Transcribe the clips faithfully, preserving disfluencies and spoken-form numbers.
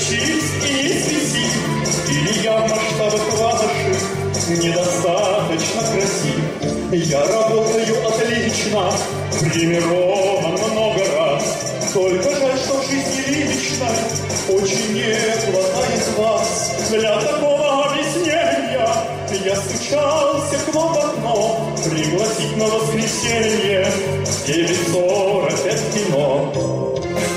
чист и неизвестим, или я в масштабах ваших недостаточно красив. Я работаю отлично, примирован много раз, только жаль, что в жизни личной очень не хватает вас. Для такого объяснения я стучался к вам в окно, пригласить на воскресенье в девять сорок пять кино.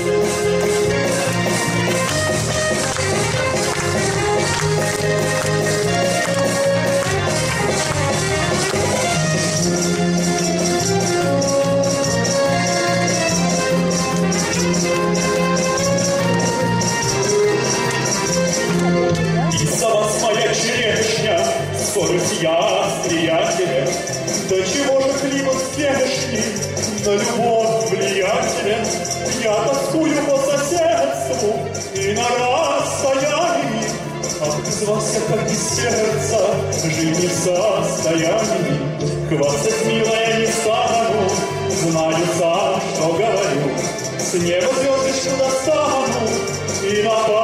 Из-за вас моя черешня, скорость я с приятелем. До чего же климат здешний, на любовь влиятелен. Я тоскую по соседству и на расстоянии. Ах, без вас я как без сердца, жить не в состоянии. Хвастать, милая, не стану, знаю сам, что говорю. С неба звездочку достану и на